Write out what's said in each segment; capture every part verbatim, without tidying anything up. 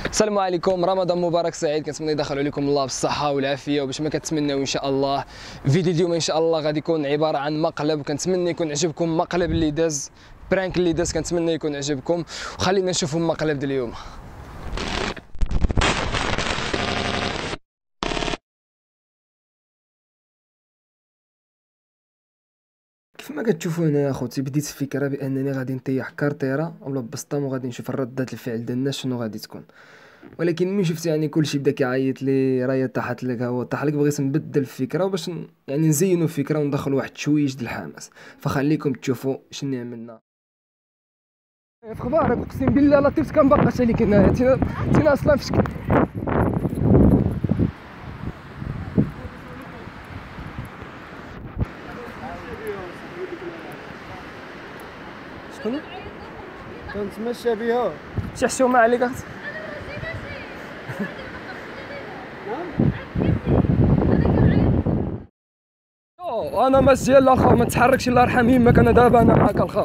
السلام عليكم، رمضان مبارك سعيد. كنتمنى يدخل عليكم الله بالصحه والعافيه وباش ما كتمناو ان شاء الله. فيديو اليوم ان شاء الله غادي يكون عباره عن مقلب، كنتمنى يكون عجبكم مقلب اللي داز، برانك اللي داز، كنتمنى يكون عجبكم. وخلينا نشوفوا المقلب ديال اليوم. كيف ما كتشوفوا هنا اخوتي، بديت الفكره بانني غادي نطيح كارطيره ولا بسطام وغادي نشوف ردات الفعل ديال الناس شنو غادي تكون. ولكن ملي شفت يعني كلشي بدا كيعيط لي راهي طاحت لك هو طاح لك، بغيت نبدل الفكره وباش ن... يعني نزينوا الفكره وندخل واحد شويش د الحماس. فخليكم تشوفوا شنو عملنا. في اخبارك؟ اقسم بالله لطيفت كنبقاش عليك هنايا، تينا تينا اصلا في شكل. شكون كنتمشى بها شي حشومه عليك اختي؟ او انا مزيان لا الخاو، ما تحركش الله يرحم يمك، انا دابا انا معاك الخاو.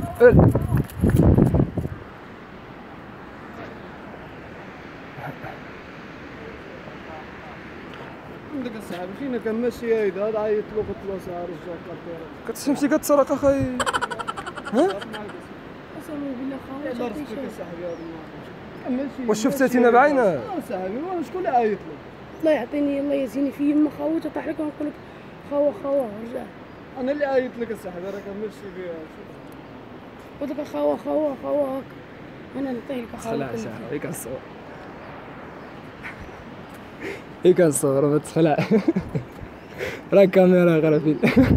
عندك اصاحبي فينا كنمشي هيدا هذا عيط له قلت له ساعه رجع كارطيره كتمشي كتسرق اخاي. ها قسما بالله خاوي الله يرزقك اصاحبي هذا كنمشي. واش شفتينا بعينه؟ اه صاحبي شكون اللي عيط له؟ الله يعطيني الله يزيني في يما خاوي تطيح لك ونقول لك خاوه خاوه رجع. انا اللي عيط لك اصاحبي راه كنمشي بها. قلت لك خاوه خاوه خاوه هاك انا نعطيه لك خاوه. تخلع شحال هي كنصور هي كنصور ما تخلع. راه كاميرا غرفين.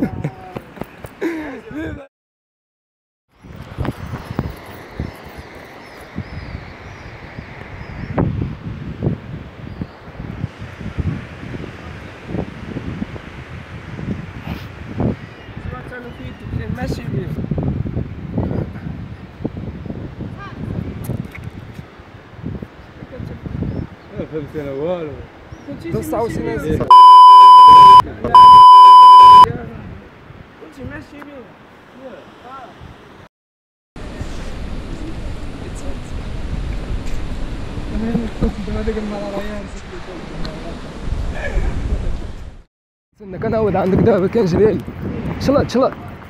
ماشي بيه ما فهمت انا والو. تسعة وسبعين كنتي ماشي بيه. هذاك المرة استنى كنعاود عندك دابا كنجري لي. شلا شلا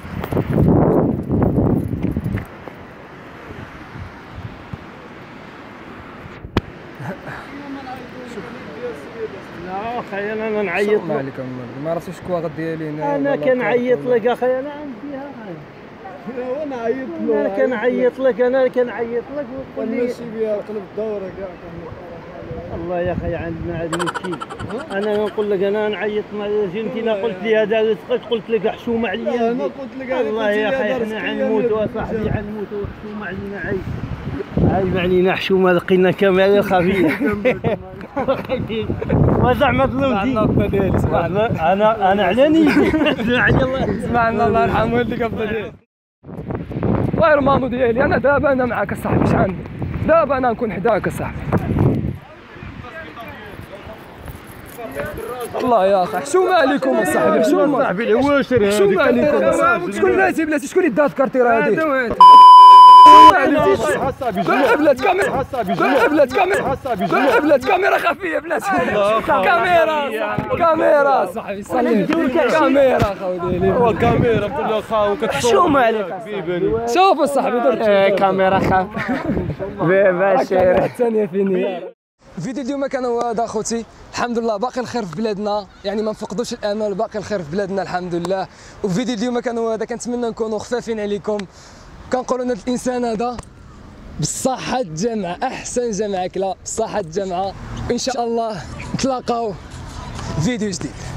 لا اخي انا نعيط ما عليك ما عرفتش الكواغط ديالي هنا. انا كنعيط لك اخي انا عنديها وانا عيط له. انا كنعيط لك انا كنعيط لك وتقول لي ماشي بها قلب الدوره كاع. الله يا اخي عندنا عاد مسكين. انا نقول لك انا نعيط ما فهمتينا. قلت لي هذا قلت لك حشومه عليا. انا قلت لك الله يا اخي احنا غنموت وصاحبي غنموت وحشومه علينا عايب عايب علينا حشومه. لقينا كاميرا خفيه. وزعما ظلمتي انا انا على نيتي. سمعنا الله يرحم والديك ابدا. غير مامو ديالي انا دابا انا معاك اصاحبي. اش عندي دابا انا نكون حداك اصاحبي. الله يا اخي حشومه عليكم اصاحبي. حشومه صاحبي العواشر. حشومه عليكم. شكون بلاتي بلاتي شكون اللي دات كارتيرا هذيك؟ بلات كاميرا بلات كاميرا بلات كاميرا خفيه بلاتي. كاميرا كاميرا صاحبي صلي كاميرا خاو ديالي. هو كاميرا كلها خاو حشومه عليك حبيبي. شوف صاحبي درت كاميرا خفيه باشا الثانيه فيني. الفيديو اليوم كان هو هذا اخوتي. الحمد لله باقي الخير في بلادنا، يعني ما نفقدوش الامل، باقي الخير في بلادنا الحمد لله. وفيديو اليوم كان هو هذا. كنتمنى نكونوا خفافين عليكم. كنقولوا هذا الانسان هذا بالصحة الجامعة، احسن جامعة كلا بالصحة الجامعة. ان شاء الله نتلاقاو فيديو جديد.